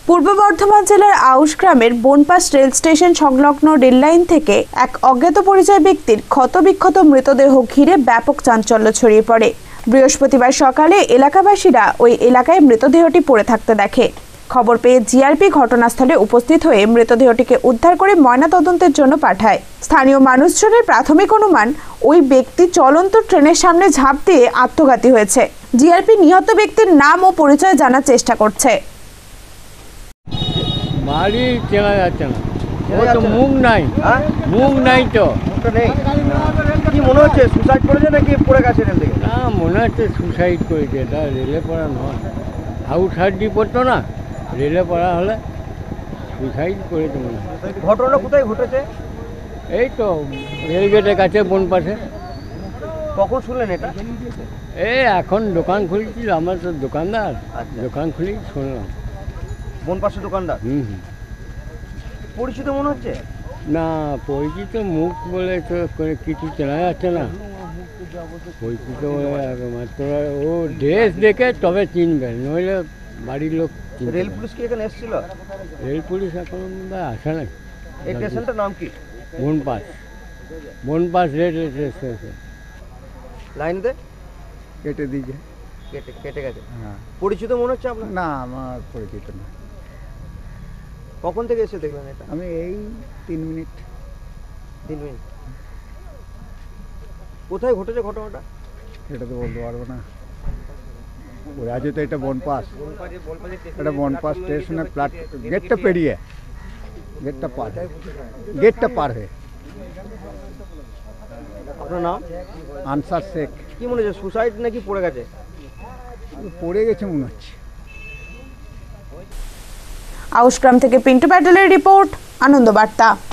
পূর্ব বর্ধমান জেলার আউশ গ্রামের বনপাস রেল স্টেশন সংলগ্ন রেললাইন থেকে এক অজ্ঞাত পরিচয় ব্যক্তির ক্ষতবিক্ষত মৃতদেহ ঘিরে ব্যাপক চাঞ্চল্য ছড়িয়ে পড়ে। বৃহস্পতিবার সকালে এলাকাবাসীরা ওই এলাকায় মৃতদেহটি পড়ে থাকতে দেখে। খবর পেয়ে জিআরপি ঘটনাস্থলে উপস্থিত হয়ে মৃতদেহটিকে উদ্ধার করে ময়নাতদন্তের জন্য পাঠায়। স্থানীয় মানুষজনের প্রাথমিক অনুমান ওই ব্যক্তি চলন্ত ট্রেনের সামনে ঝাঁপ দিয়ে আত্মঘাতী হয়েছে। জিআরপি নিহত ব্যক্তির নাম ও পরিচয় জানার চেষ্টা করছে। বাড়ি চেনা যাচ্ছে না, ও তো মুখ নাই, মুখ নাই তো নেই। কি মনে হচ্ছে সুসাইড করেছে নাকি পড়ে গেছে রেল থেকে? না, মনে হচ্ছে সুসাইড করেছে। এটা রেলে পড়া নয়, আউট সাইড পড়তো না, রেলে পড়া হলে সুসাইড করেছে মনে হয়। ঘটনাটা কোথায় ঘটেছে? এই তো রেলগেটের কাছে বনপাশে। কখন শুনলেন এটা? এই এখন দোকান খুলেছিল, আমার তো দোকানদার, আচ্ছা। দোকান খুলেই শুনলাম। বনপাশে দোকানদার পরিচিত মনে হচ্ছে? না, পরিচিত মুখ বলে তো কিছু চেনা যাচ্ছে না। পরিচিত বলে মাত্র ও ড্রেস দেখে তবে চিনবেন, নইলে বাড়ির লোক। রেল পুলিশ কি এখানে এসেছিল? রেল পুলিশ এখন আসে না। এই স্টেশনটার নাম কি? Banpas, Banpas rail station. লাইনতে কেটে দিয়েছে। কেটে গেছে। হ্যাঁ। পরিচিত মনে হচ্ছে আপনার? না, আমার পরিচিত না। কখন থেকে এসে দেখলেন এটা? আমি এই 3 মিনিট। 3 মিনিট। কোথায় ঘটেছে ঘটনাটা? এটা তো বলতে পারবো না। ওই আছে তো, এটা বনপাস, এটা বনপাস স্টেশনের গেটটা পেরিয়ে, গেটটা পার হয়ে। আপনার নাম? আনসার শেখ। কি মনে হচ্ছে সুসাইড নাকি পড়ে গেছে? পড়ে গেছে মনে হচ্ছে। আউশ গ্রাম থেকে পিন্টু প্যাটেলের রিপোর্ট, আনন্দ বার্তা।